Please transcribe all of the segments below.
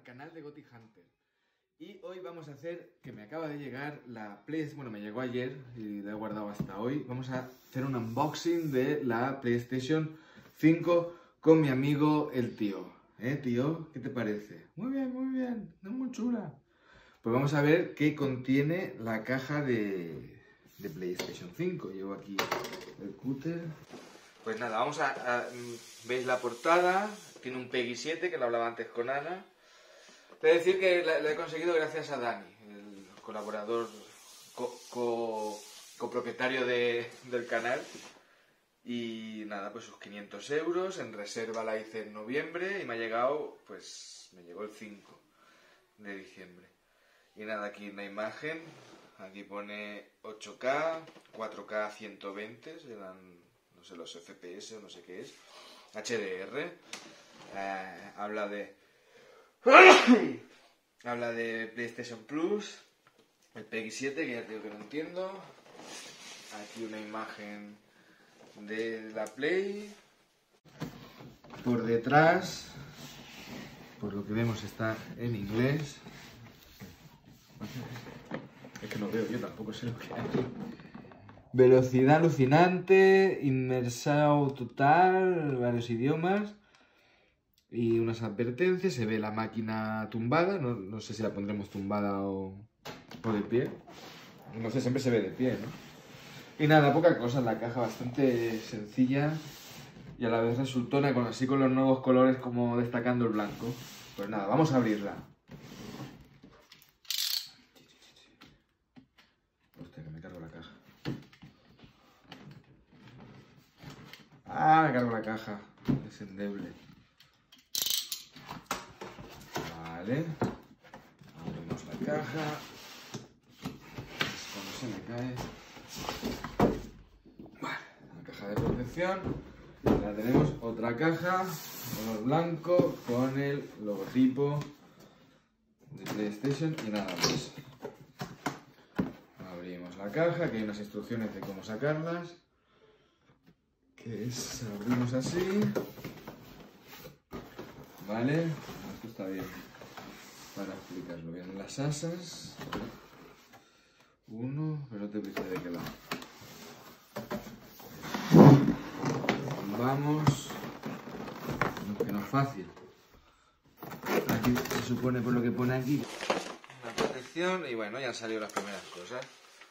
al canal de Goti Hunter. Y hoy vamos a hacer, que me acaba de llegar la PlayStation, bueno, me llegó ayer y la he guardado hasta hoy. Vamos a hacer un unboxing de la PlayStation 5 con mi amigo el tío. Tío? ¿Qué te parece? Muy bien, es muy chula. Pues vamos a ver qué contiene la caja de PlayStation 5. Llevo aquí el cúter. Pues nada, vamos veis la portada, tiene un PEGI 7, que lo hablaba antes con Ana. Te voy a decir que la he conseguido gracias a Dani, el colaborador, copropietario del canal. Y nada, pues sus 500 euros, en reserva la hice en noviembre y me ha llegado, pues me llegó el 5 de diciembre. Y nada, aquí una imagen, aquí pone 8K, 4K 120, serán, no sé, los FPS o no sé qué es, HDR, habla de PlayStation Plus, el PEGI 7, que ya te digo que no entiendo, aquí una imagen de la Play, por detrás, por lo que vemos está en inglés. Es que no veo, yo tampoco sé lo que hay. Velocidad alucinante, inmersao total, varios idiomas y unas advertencias. Se ve la máquina tumbada, no sé si la pondremos tumbada o de pie. No sé, siempre se ve de pie, ¿no? Y nada, poca cosa, la caja bastante sencilla y a la vez resultona, así con los nuevos colores como destacando el blanco. Pues nada, vamos a abrirla. Hostia, que me cargo la caja. Ah, me cargo la caja. Es endeble. Vale. Abrimos la caja. Cuando se me cae. Vale, la caja de protección. Ya tenemos otra caja, color blanco, con el logotipo de PlayStation y nada más. Abrimos la caja, que hay unas instrucciones de cómo sacarlas. Que es, abrimos así. Vale, esto está bien para explicarlo. Vienen las asas. Uno, pero no te dice de qué lado. Vamos. No, que no es fácil. Aquí se supone por lo que pone aquí. Una protección y bueno, ya han salido las primeras cosas.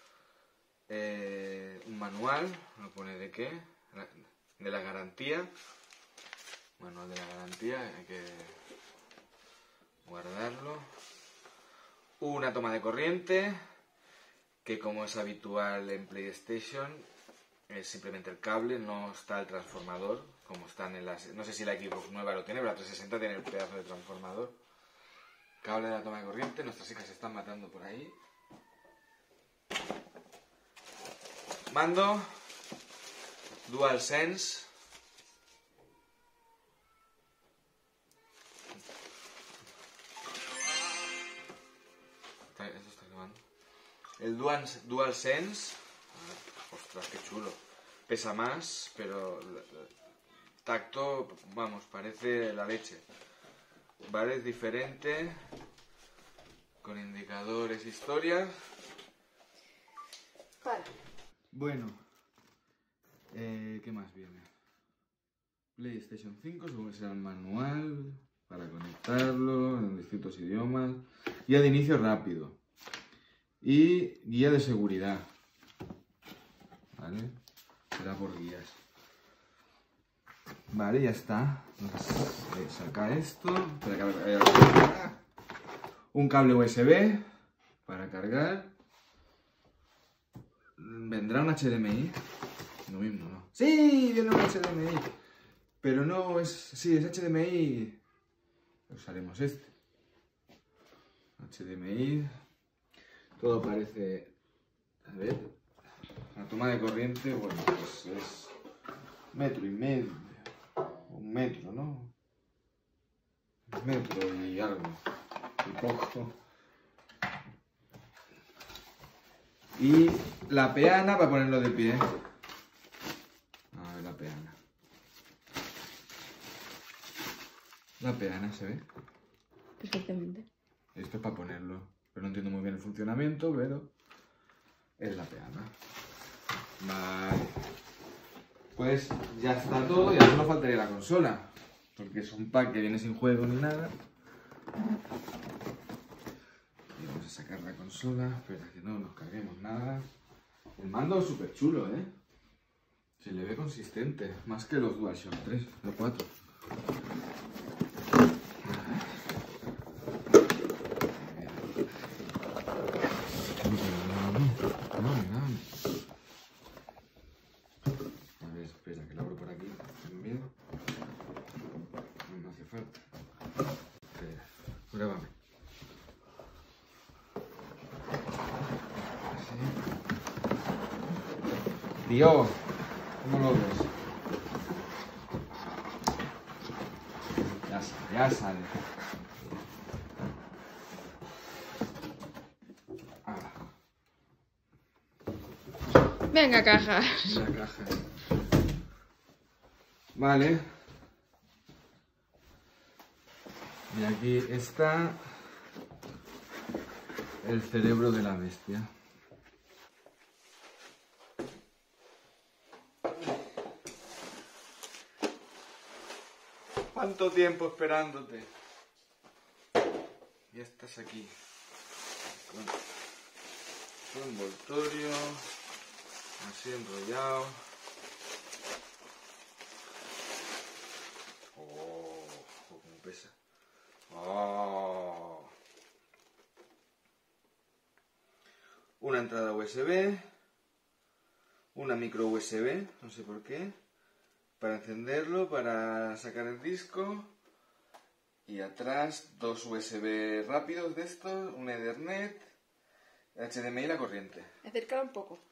Un manual, no pone de qué. De la garantía. Manual de la garantía, hay que guardarlo. Una toma de corriente, que como es habitual en PlayStation, es simplemente el cable, no está el transformador, como están en las... No sé si la Xbox nueva lo tiene, pero la 360 tiene el pedazo de transformador. Cable de la toma de corriente, nuestras hijas se están matando por ahí. Mando DualSense. Esto está grabando. El DualSense. Ostras, qué chulo. Pesa más, pero tacto, vamos, parece la leche. Vale, es diferente. Con indicadores, historias. Para. Bueno, ¿qué más viene? PlayStation 5, supongo que será el manual para conectarlo en distintos idiomas. Guía de inicio rápido. Y guía de seguridad. ¿Vale? Será por guías. Vale, ya está. Saca esto. Un cable USB para cargar. ¿Vendrá un HDMI? Lo mismo, ¿no? ¡Sí! Viene un HDMI. Pero no es... Sí, es HDMI. Usaremos este. HDMI. Todo parece... A ver... La toma de corriente, bueno, pues es 1,5 metros. 1 metro, ¿no? 1 metro y algo. Y poco. Y la peana para ponerlo de pie. A ver la peana. La peana, ¿se ve? perfectamente. Esto es para ponerlo. Pero no entiendo muy bien el funcionamiento, pero es la peana. Vale. Pues ya está todo, ya solo faltaría la consola. Porque es un pack que viene sin juego ni nada. Y vamos a sacar la consola. Espera que no nos carguemos nada. El mando es súper chulo, ¿eh? Se le ve consistente. Más que los DualShock 3 o 4. A ver, espera que lo abro por aquí también. No hace falta. Espera, grábame. Así. Tío, ¿cómo lo ves? Ya sale, ya sale. Venga, caja. La caja. Vale. Y aquí está el cerebro de la bestia. ¿Cuánto tiempo esperándote? Ya estás aquí. Con tu envoltorio. Así enrollado. Oh, cómo pesa. Oh. Una entrada USB. Una micro USB, no sé por qué. Para encenderlo, para sacar el disco. Y atrás dos USB rápidos de estos, un Ethernet, HDMI y la corriente. Acércala un poco.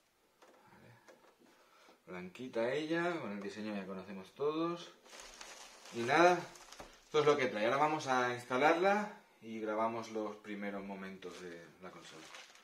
Blanquita ella, con el diseño ya conocemos todos. Y nada, esto es lo que trae. Ahora vamos a instalarla y grabamos los primeros momentos de la consola.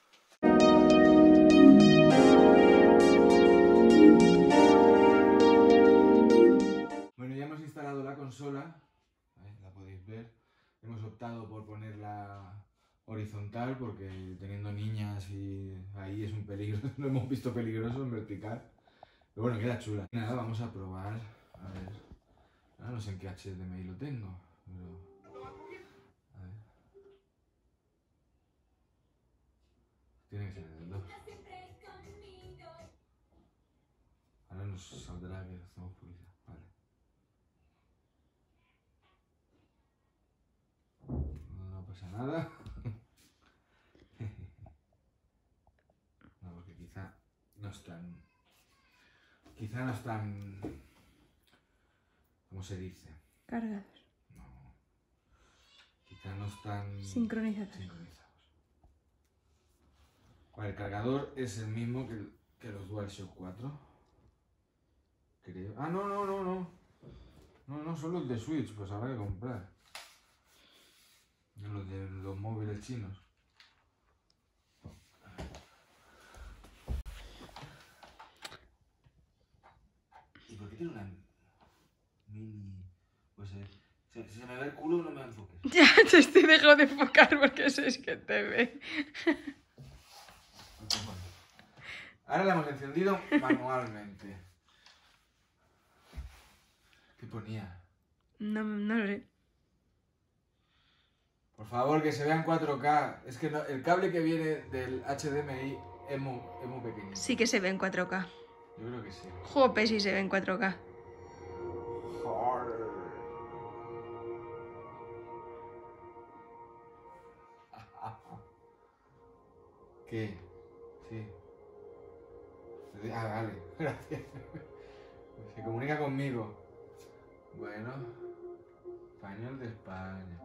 Bueno, ya hemos instalado la consola, la podéis ver. Hemos optado por ponerla horizontal porque teniendo niñas y ahí es un peligro, lo hemos visto peligroso en vertical. Pero bueno, queda chula. Nada, vamos a probar. A ver. Ahora no sé en qué HDMI lo tengo. Pero... A ver. Tiene que ser el 2. Ahora nos saldrá que hacemos publicidad. Vale. No pasa nada. No, porque quizá no están... Quizá no están... ¿Cómo se dice? Cargados. No. Quizá no están... Sincronizados. Vale, el cargador es el mismo que los DualShock 4. Creo. Ah, no. No, son los de Switch, pues habrá que comprar. Los de los móviles chinos. ¿Y por qué tiene una mini? Pues si se me ve el culo, no me enfoques. Ya te estoy dejando de enfocar porque eso es que te ve. Ahora la hemos encendido manualmente. ¿Qué ponía? No lo sé. Por favor, que se vea en 4K. Es que no, el cable que viene del HDMI es muy pequeño. Sí que se ve en 4K. Yo creo que sí. Jope, sí se ve en 4K. Joder. ¿Qué? Sí. Ah, vale. Gracias. Se comunica conmigo. Bueno. Español de España.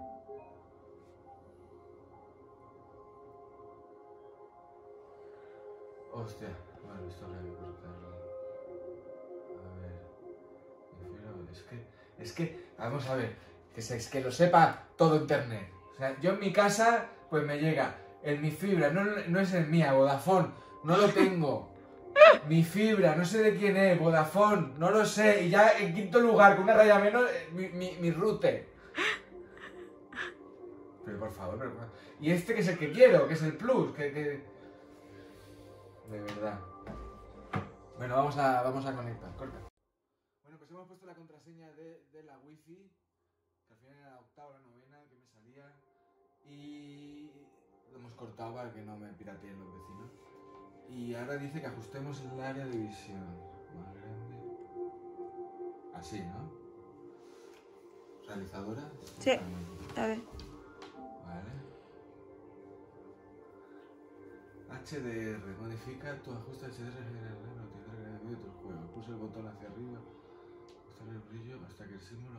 Hostia. Bueno, esto habrá que cortarlo. A ver. Es que, vamos a ver. Es que lo sepa todo internet. O sea, yo en mi casa, pues me llega el Mi Fibra, no es el mía, Vodafone, no lo tengo. Mi Fibra, no sé de quién es, Vodafone, no lo sé. Y ya en quinto lugar, con una raya menos, mi router. por favor, pero... Y este que es el que quiero, que es el Plus, que... De verdad. Bueno, vamos a conectar, corta. Bueno, pues hemos puesto la contraseña de la wifi, que al final era la octava o la novena que me salía, y lo hemos cortado para que no me pirateen los vecinos. Y ahora dice que ajustemos el área de visión. Más grande. Así, ¿no? ¿Realizadora? Sí, a ver. Vale. HDR. Modifica tu ajuste HDR general para utilizar el vídeo de tu juego. Pulsa el botón hacia arriba. Ajustar el brillo hasta que el símbolo...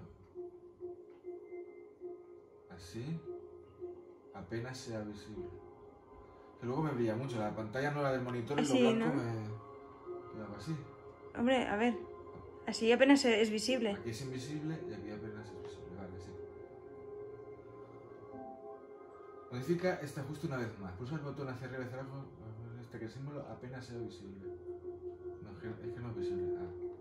Así. Apenas sea visible. Que luego me brilla mucho. La pantalla nueva del monitor y Así, lo blanco ¿no? me hago así. Hombre, a ver. Así apenas es visible. Aquí es invisible y aquí apenas es visible. Vale, sí. Modifica este ajuste una vez más. Pulsa el botón hacia arriba y hacia abajo hasta que el símbolo apenas sea visible. No, es que no es visible.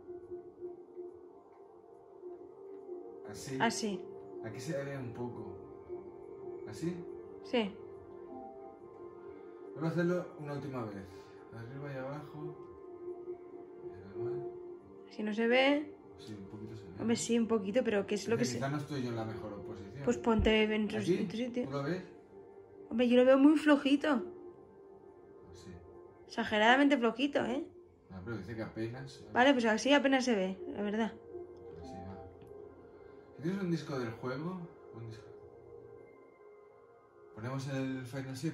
Así. Así. Aquí se ve un poco. ¿Así? Sí. Vuelvo a hacerlo una última vez. Arriba y abajo. Si no se ve... Sí, un poquito se ve. Hombre, sí, un poquito, pero ¿qué es lo que se...? Quizá no estoy yo en la mejor posición. Pues ponte en tu ¿Aquí? sitio. ¿Tú lo ves? Hombre, yo lo veo muy flojito. Sí. Exageradamente flojito, ¿eh? No, pero dice que apenas. Vale, pues así apenas se ve, la verdad. Así va. Si tienes un disco del juego, un disco. ¿Ponemos el Final 7?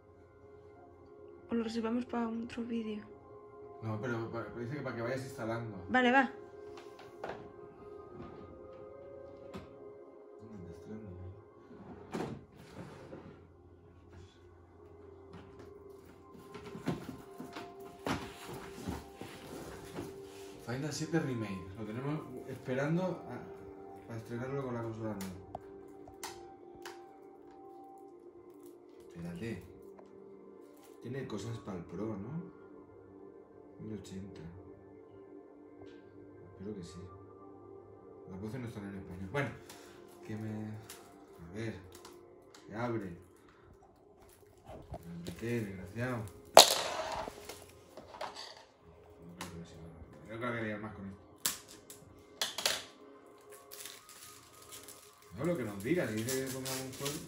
O lo reservamos para otro vídeo. No, pero dice que para que vayas instalando. Vale, va. Final 7 Remake. Lo tenemos esperando para estrenarlo con la consola nueva. Espérate. Tiene cosas para el Pro, ¿no? 1080. Espero que sí. Las voces no están en español. Bueno, que me... A ver. Que abre. ¿Qué, desgraciado? No creo que liar más con esto. No, lo que nos diga, si dice que pongamos un juego.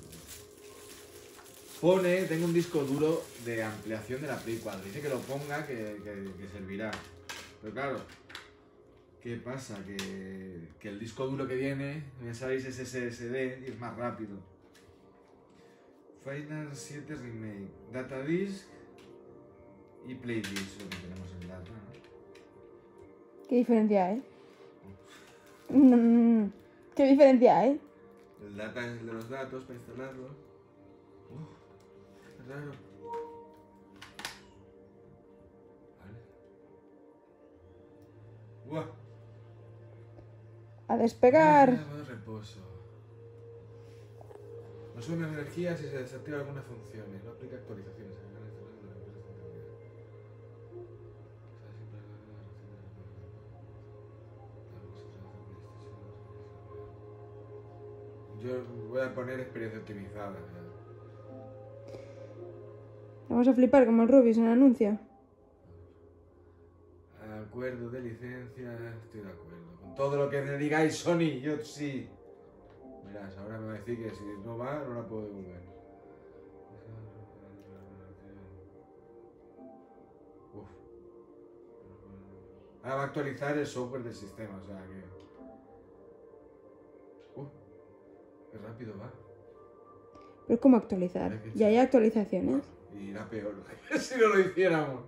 Pone, tengo un disco duro de ampliación de la Play 4. Dice que lo ponga, que servirá. Pero claro, ¿qué pasa? Que el disco duro que viene, ya sabéis, es SSD y es más rápido. Final 7 Remake, Datadisk y Playlist, lo que tenemos en data, ¿no? ¿Qué diferencia hay? ¿Qué diferencia hay? El data es el de los datos para instalarlo. Es raro. Vale. ¡Buah! A despegar. Modo reposo. No sube menos energía si se desactiva algunas funciones. No aplica actualizaciones. Yo voy a poner experiencia optimizada. Vamos a flipar como el Rubius en el anuncio. Acuerdo de licencia, estoy de acuerdo. Con todo lo que me digáis, Sony, yo sí. Verás, ahora me va a decir que si no va, no la puedo devolver. Uf. Ahora va a actualizar el software del sistema, o sea que... Qué rápido va. Pero es como actualizar. Ya hay actualizaciones. Y irá peor si no lo hiciéramos.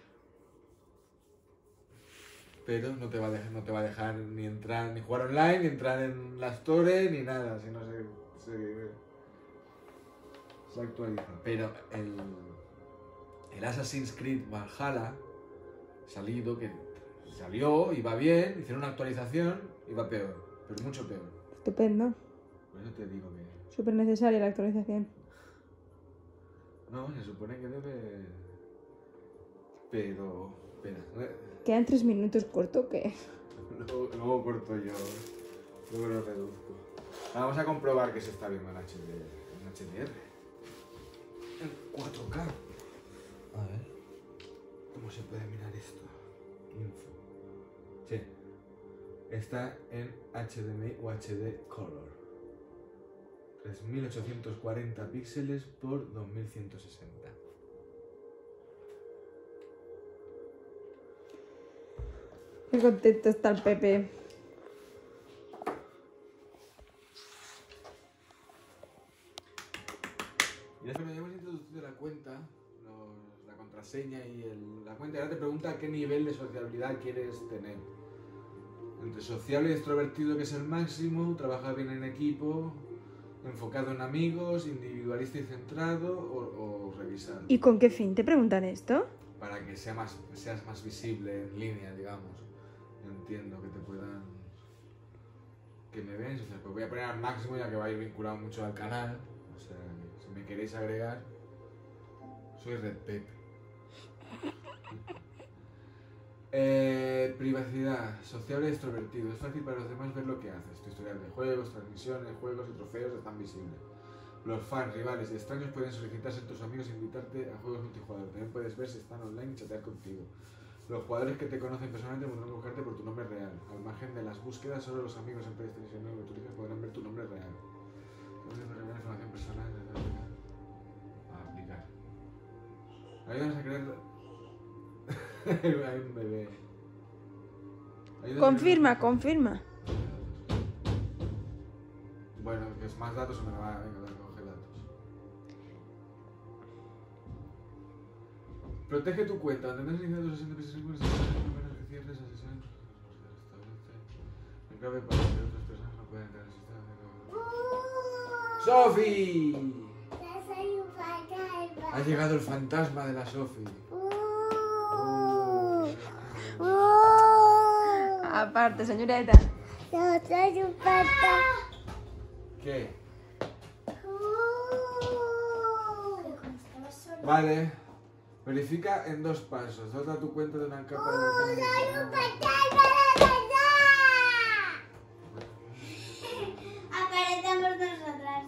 Pero no te va a dejar ni entrar, ni jugar online, ni entrar en la Store, ni nada, si no se actualiza. Pero el Assassin's Creed Valhalla salió y va bien, hicieron una actualización y va peor, pero mucho peor. Estupendo. Por eso te digo que... Súper necesaria la actualización. No, se supone que debe... Pero... Espera. ¿Quedan 3 minutos corto o qué? Luego corto yo. Luego lo reduzco. Vamos a comprobar que se está viendo en HD. En HDR. En 4K. A ver. ¿Cómo se puede mirar esto? Info. Sí. Está en HDMI o HD Color. 3840 píxeles por 2160. Qué contento está el Pepe. Y es que ya hemos introducido la cuenta, la contraseña y la cuenta. Y ahora te pregunta qué nivel de sociabilidad quieres tener. Entre sociable y extrovertido, que es el máximo, trabajar bien en equipo, enfocado en amigos, individualista y centrado, o revisar. ¿Y con qué fin te preguntan esto? Para que seas más visible en línea, digamos. Entiendo que te puedan... que me ven, o sea, pues voy a poner al máximo ya que va a ir vinculado mucho al canal. O sea, si me queréis agregar, soy Red Pepe. Privacidad, sociable y extrovertido. Es fácil para los demás ver lo que haces. Tu historial de juegos, transmisiones, juegos y trofeos están visibles. Los fans, rivales y extraños pueden solicitar ser tus amigos e invitarte a juegos multijugador. También puedes ver si están online y chatear contigo. Los jugadores que te conocen personalmente podrán buscarte por tu nombre real. Al margen de las búsquedas, solo los amigos en PlayStation 9 que tú elijas podrán ver tu nombre real. Puedes revelar información personal a aplicar. Ayúdanos a crear... Hay un bebé. Confirma, confirma. Bueno, que es más datos o me va a coger datos. Protege tu cuenta. Tendrás iniciado tu sesión de PlayStation 4 menos que cierres la sesión. En clave para que otras personas no puedan entrar al sistema. ¡Sofi! Ha llegado el fantasma de la Sofi. Aparte, señorita. No, soy un pata. ¿Qué? Vale. Verifica en 2 pasos. Dota tu cuenta de una capa de... ¡Soy un fantasma de verdad! Aparecemos nosotras.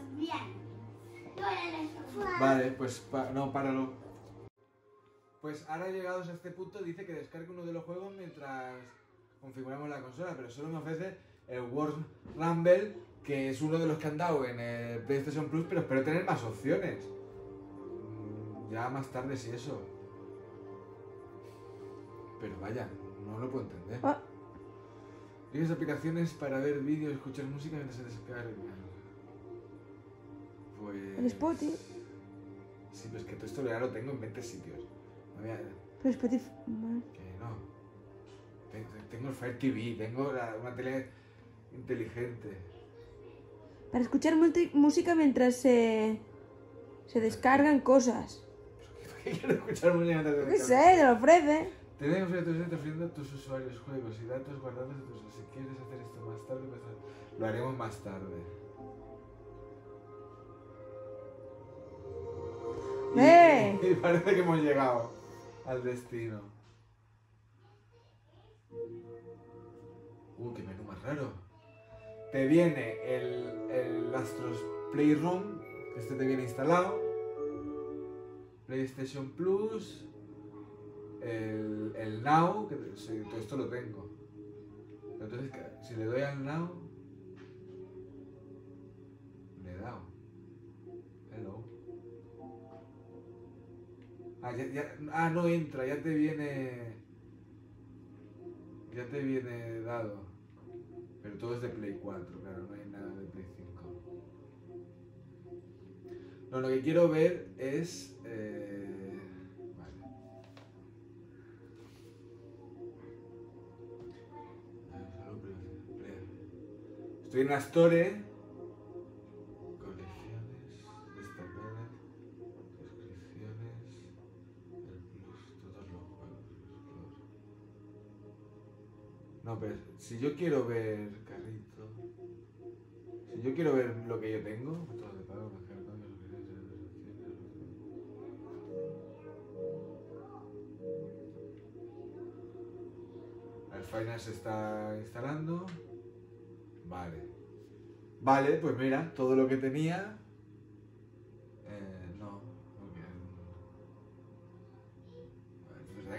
Bien. Vale, pues no, páralo. Pues ahora llegados a este punto dice que descargue uno de los juegos mientras configuramos la consola, pero solo me ofrece el World Rumble, que es uno de los que han dado en el PlayStation Plus, pero espero tener más opciones. Ya más tarde si eso. Pero vaya, no lo puedo entender. Ah. Tienes aplicaciones para ver vídeos, escuchar música mientras se descarga. Pues... El Spotify. Sí, pero es que todo esto ya lo tengo en 20 sitios. No voy a... Pero Spotify... Que no. Tengo el Fire TV, tengo una tele inteligente. Para escuchar música mientras se descargan cosas. ¿Qué quiero escuchar música mientras ¿Qué sé? Te lo ofrece. Tenemos ofreciendo a tus usuarios juegos y datos guardados de tus... Si quieres hacer esto más tarde, pues lo haremos más tarde. Y parece que hemos llegado al destino. Qué menú más raro. Te viene el Astros Playroom, que este te viene instalado. PlayStation Plus. El Now, que todo esto lo tengo. Entonces, si le doy al Now, le he dado. Hello. No entra, ya te viene dado. Pero todo es de Play 4, claro, no hay nada de Play 5. No, lo que quiero ver es... Vale. Estoy en la Store. Colecciones, destacadas, suscripciones, el Plus, todos los juegos. No, pero si yo quiero ver, carrito, si yo quiero ver lo que yo tengo, métodos de pago, canjear cambios, el Final se está instalando. Vale. Vale, pues mira, todo lo que tenía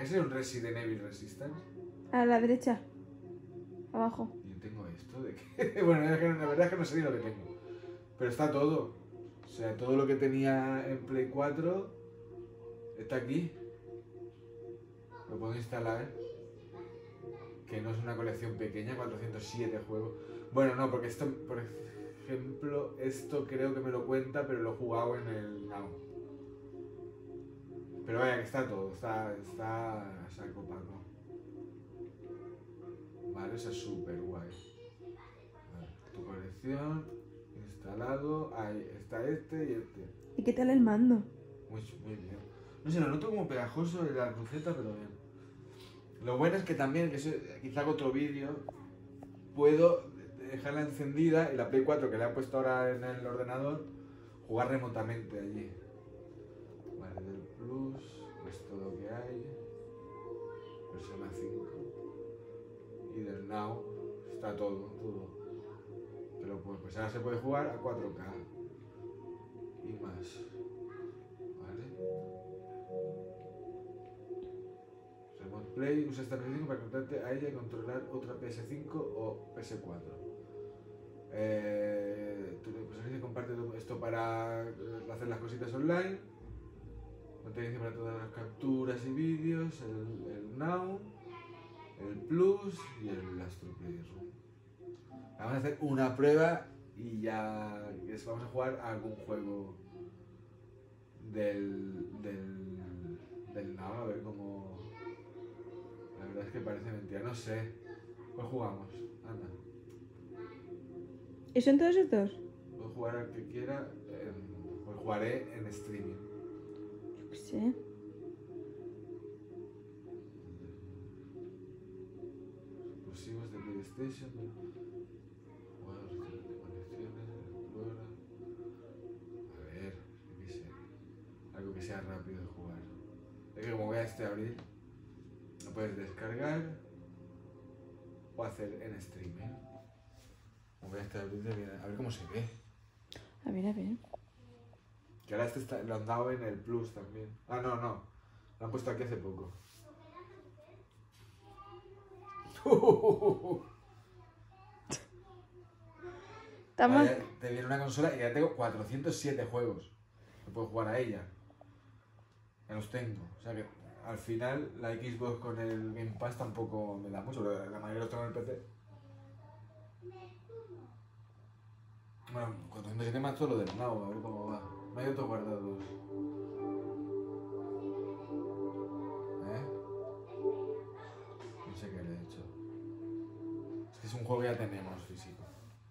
sería un Resident Evil Resistance? A la derecha. Abajo. Yo tengo esto de que... Bueno, la verdad es que no sé ni lo que tengo. Pero está todo. O sea, todo lo que tenía en Play 4 está aquí. Lo puedo instalar. Que no es una colección pequeña, 407 juegos. Bueno, no, porque esto, por ejemplo, esto creo que me lo cuenta, pero lo he jugado en el Now. Pero vaya, que está todo, está saco paco. Vale, eso es súper guay. Vale, tu colección, instalado, ahí está este y este. ¿Y qué tal el mando? Muy bien. No sé, lo noto como pegajoso en la cruceta, pero bien. Lo bueno es que también, que eso, quizá hago otro vídeo, puedo dejarla encendida y la Play 4 que le he puesto ahora en el ordenador, jugar remotamente allí. Vale, del Plus, esto lo que hay, Persona 5 y del Now, está todo. Pero pues ahora se puede jugar a 4K y más. Vale. Remote Play, usa esta PS5 para conectarte a ella y controlar otra PS5 o PS4. Tu personaje comparte esto para hacer las cositas online. Potencia para todas las capturas y vídeos, el Now, el Plus y el Astro Playroom. Vamos a hacer una prueba y ya vamos a jugar a algún juego del Now, a ver cómo... La verdad es que parece mentira, no sé. Pues jugamos, anda. ¿Y son todos estos? Puedo jugar al que quiera, pues jugaré en streaming. Yo qué sé. Exclusivos de PlayStation. Juegos de conexiones, explora. A ver, yo qué sé. Algo que sea rápido de jugar. Es que como voy a abril, lo puedes descargar o hacer en streaming. Como voy a abril, a ver cómo se ve. A ver, a ver. Que ahora lo han dado en el Plus también. Ah, no. Lo han puesto aquí hace poco. Estamos... Vale, te viene una consola y ya tengo 407 juegos. Que puedo jugar a ella. Ya los tengo. O sea que al final la Xbox con el Game Pass tampoco me da mucho. La mayoría los tengo en el PC. Bueno, 407 más todo lo del Now, a ver cómo va. No hay otros guardados. No sé qué le he hecho. Es que es un juego que ya tenemos físico.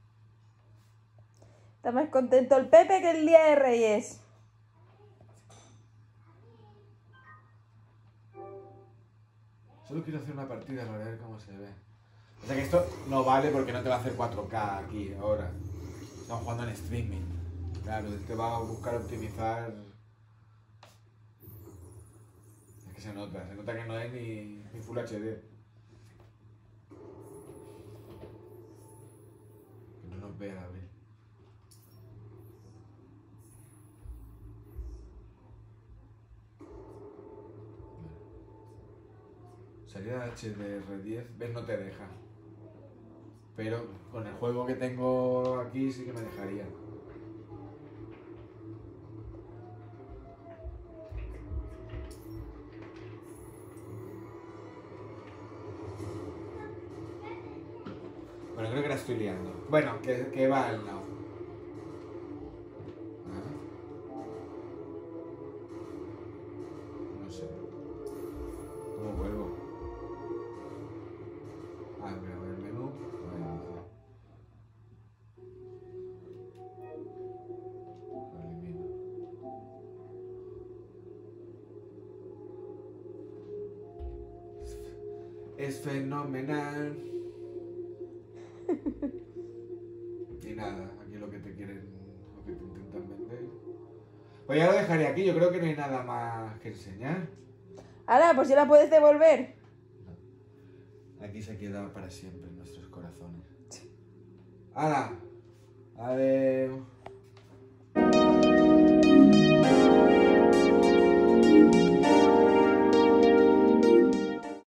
Está más contento el Pepe que el día de Reyes. Solo quiero hacer una partida para ver cómo se ve. O sea que esto no vale porque no te va a hacer 4K aquí ahora. Estamos jugando en streaming. Claro, te va a buscar optimizar. Es que se nota que no es ni Full HD. Que no nos vea, Abril. Salida HDR10, ves, no te deja. Pero con el juego que tengo aquí sí que me dejaría. Bueno, creo que la estoy liando. Bueno, que va al Now. No sé. ¿Cómo vuelvo? Ah, voy a ver el menú. Lo elimino. Es fenomenal. Y nada, aquí lo que te quieren, lo que te intentan vender. Pues ya lo dejaré aquí, yo creo que no hay nada más que enseñar. Ahora, pues ya la puedes devolver. No. Aquí se queda para siempre en nuestros corazones. ¡Hala! Adiós.